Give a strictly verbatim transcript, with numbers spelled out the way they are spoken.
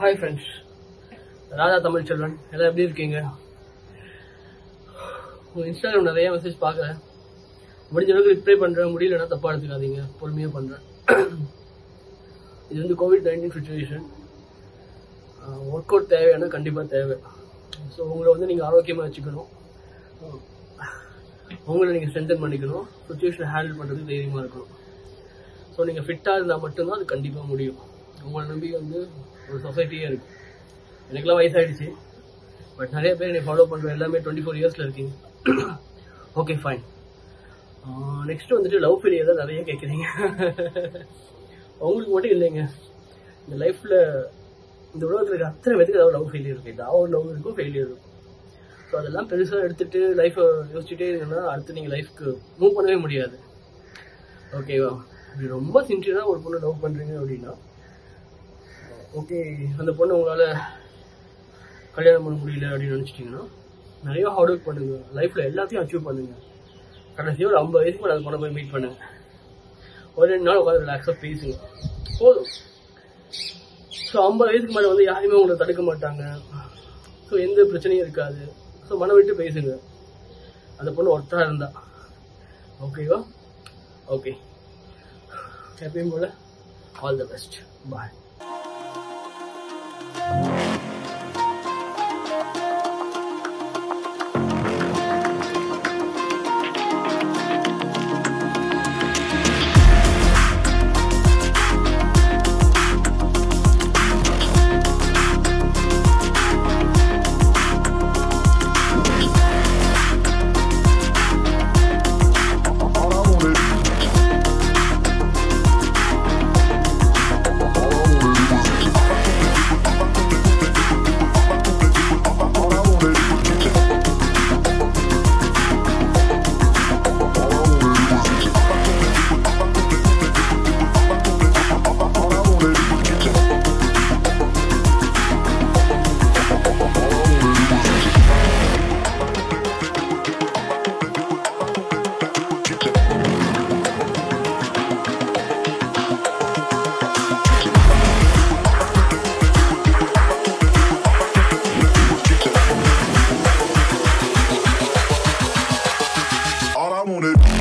Hi friends, Radha Tamil Selvan. எல்லாம் எப்படி இருக்கீங்க? உங்க இன்ஸ்டாகிராம் நிறைய மெசேஜ் பார்க்குறேன். முடிஞ்ச அளவுக்கு ரிப்ளை பண்ணுறேன், முடியலன்னா தப்பாக எடுத்துக்காதீங்க, பொறுமையாக பண்ணுறேன். இது வந்து Covid nineteen situation. Work out தேவையான கண்டிப்பாக தேவை. ஸோ உங்களை வந்து நீங்கள் ஆரோக்கியமாக வச்சுக்கணும், உங்களை நீங்கள் ஸ்ட்ரென்தன் பண்ணிக்கணும், சுச்சுவேஷனை ஹேண்டில் பண்ணுறதுக்கு தைரியமாக இருக்கணும். ஸோ நீங்கள் ஃபிட்டாக இருந்தால் மட்டும்தான் அது கண்டிப்பாக முடியும். உங்களை நம்பி வந்து ஒரு சொசைட்டியே இருக்கும். எனக்குலாம் வயசாகிடுச்சு, பட் நிறைய பேர் என்னை ஃபாலோ பண்ணுற எல்லாமே டுவெண்ட்டி ஃபோர் இயர்ஸில் இருக்கீங்க. Okay fine. நெக்ஸ்ட் வந்துட்டு லவ் ஃபெயிலியர் தான் நிறைய கேட்குறீங்க. அவங்களுக்கு மட்டும் இல்லைங்க, இந்த லைஃப்பில் இந்த உலகத்தில் இருக்க அத்தனை பேருக்கு ஏதாவது லவ் ஃபெயிலியர் இருக்குது. ஏதாவது லவ் இருக்கும், ஃபெயிலியர் இருக்கும். ஸோ அதெல்லாம் பெருசாக எடுத்துகிட்டு லைஃப்பை யோசிச்சுட்டே இருந்தீங்கன்னா அடுத்து நீங்கள் லைஃப்க்கு மூவ் பண்ணவே முடியாது. ஓகேவா? இப்படி ரொம்ப சின்சியராக ஒரு பொண்ணு லவ் பண்ணுறீங்க அப்படின்னா ஓகே, அந்த பொண்ணு உங்களால் கல்யாணம் பண்ண முடியல அப்படின்னு நினச்சிட்டிங்கன்னா நிறைய ஹார்ட் ஒர்க் பண்ணுங்கள், லைஃப்பில் எல்லாத்தையும் அச்சீவ் பண்ணுங்கள். கடைசியாக ஒரு ஐம்பது வயசுக்கு மேலே அந்த பொண்ணை போய் மீட் பண்ணுங்கள், ஒரு ரெண்டு நாள் உட்காந்து ரிலாக்ஸாக பேசுங்க, போதும். ஸோ ஐம்பது வயசுக்கு மேலே வந்து யாருமே உங்களை தடுக்க மாட்டாங்க. ஸோ எந்த பிரச்சனையும் இருக்காது. ஸோ மனம் விட்டு பேசுங்க, அந்த பொண்ணு ஒருத்தா இருந்தா. ஓகேவா? ஓகே, எப்பயும் போல all the best. Bye. I want it.